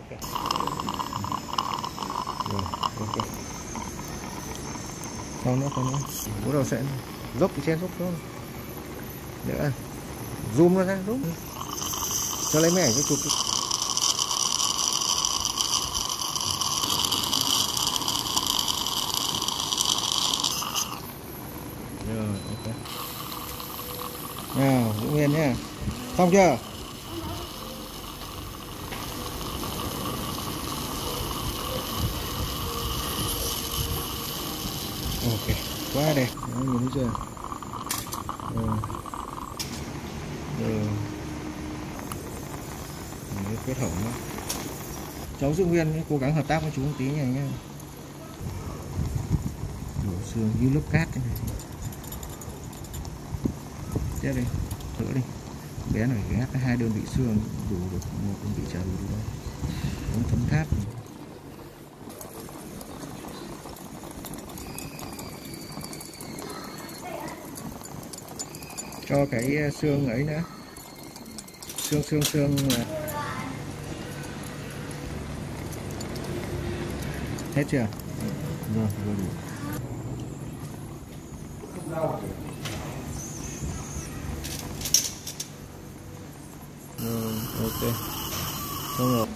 Rồi, ok. Không nữa. Bắt đầu sẽ dốc cái chen dốc xuống. Nữa. Zoom nó ra, zoom. Cho lấy máy ảnh cho chụp. Rồi, ok. Nào, giữ nguyên nhá. Xong chưa? Ok, quá đẹp. Đó, nhìn thấy chưa? Rồi. Quyết hỏng đó. Cháu giữ nguyên, cố gắng hợp tác với chú một tí này nhá. Đổ xương như lớp cát thế này. Tiếp đi, thử đi. Bé này ghép cái 2 đơn vị xương đủ được, 1 đơn vị chả đủ được đâu. Ống thấm tháp. Cho cái xương ấy nữa. Xương hết chưa? Rồi, đủ. Rồi, ok. Xong rồi.